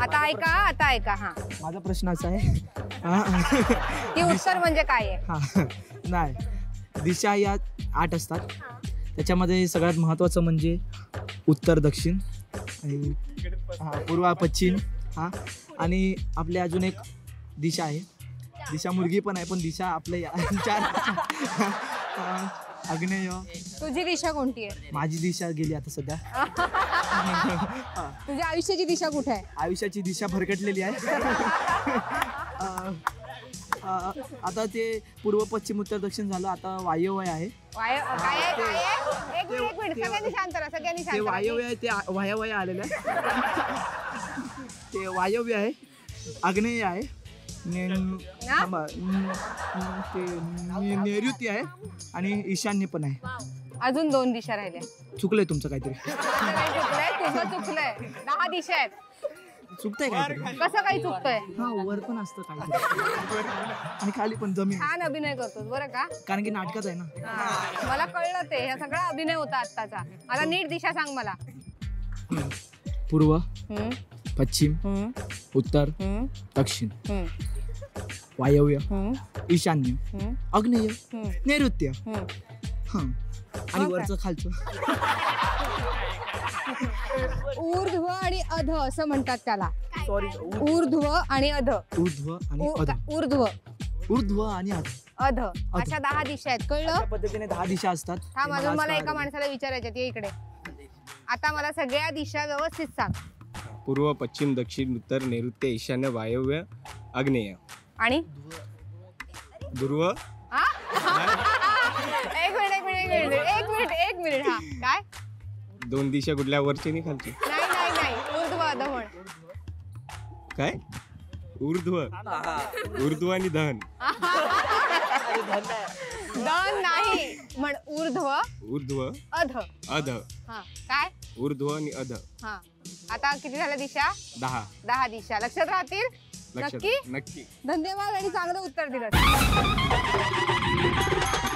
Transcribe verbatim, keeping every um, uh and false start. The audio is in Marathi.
आता ऐका आता ऐका हा माझा प्रश्न असा आहे की उत्तर म्हणजे काय आहे? हा नाही, दिशा या आठ असतात, त्याच्यामध्ये सगळ्यात महत्त्वाचं म्हणजे उत्तर दक्षिण आणि हा पूर्व पश्चिम हा, आणि आपली अजून एक दिशा आहे, दिशा मुलगी पण आहे पण दिशा आपल्या या- चार अं, आग्नेय. तुझी दिशा कोणती आहे? माझी दिशा गेली आता सध्या. तुझ्या आयुष्याची दिशा कुठे आहे? आयुष्याची दिशा भरकटलेली आहे. अं, अं, आता ते पूर्व पश्चिम उत्तर दक्षिण झालं, आता वायव्य आहे. वाय काय आहे काय आहे? एक मिनिट एक मिनिट सगळ्यांनी शांत राहा सगळ्यांनी ते शांत राहा. वायव्य आहे, ते आ- वायव्य आलेलं आहे. ते वायव्य आहे, आग्नेय आहे, ने- ना? थांबा, न- न- ते ने- नैऋत्य आहे आणि ईशान्य पण आहे. अजून दोन दिशा राहिल्या. चुकलंय तुमचं काहीतरी, माझं काही चुकलंय तुझं चुकलंय. दहा दिशा आहेत. चुकतंय काहीतरी. कसं काही चुकतंय? हा वर पण असतं काहीतरी आणि खाली पण जमीन, छान अभिनय करतोस बरं का. कारण की नाटकात आहे ना. हा, मला कळलं ते हा सगळा अभिनय होता आत्ताचा. आता नीट दिशा सांग मला. पूर्व हम्म, पश्चिम हम्म, उत्तर हम्म, दक्षिण हम्म, वायव्य हम्म, ईशान्य हम्म, आग्नेय हम्म, नैऋत्य हम्म. हा आणि हो का? वरचं खालचं. ऊर्ध्व आणि अध असं म्हणतात त्याला. सॉरी, ऊर्ध्व आणि अध. ऊर्ध्व आणि ऊ- अध. ऊर्ध्व ऊर्ध्व आणि अध अध अशा दहा दिशा आहेत. कळलं? अशा पद्धतीने दहा दिशा असतात. ते थांब अजून आज मला एका कळालं. माणसाला विचारायच्यात. ये इकडे. आता मला सगळ्या दिशा व्यवस्थित सांग. पूर्व पश्चिम दक्षिण उत्तर नैऋत्य ईशान्य वायव्य आग्नेय. आणि ध्रुव हा? एक मिनिट एक मिनिट एक मिनिट एक मिनिट एक मिनिट हा काय? दोन दिशा कुठल्या वरची आणि खालची? नाही नाही नाही ऊर्ध्व अध म्हण. काय? ऊर्ध्व ऊर्ध्व आणि दहन. दन नाही म्हण. ऊर्ध्व ऊर्ध्व अध. अध. हा काय? ऊर्ध्व आणि अध. हा आता किती झाल्या दिशा? दहा. दहा दिशा लक्षात राहतील. लक्षात नक्की नक्की. धन्यवाद आणि चांगलं उत्तर दिलं.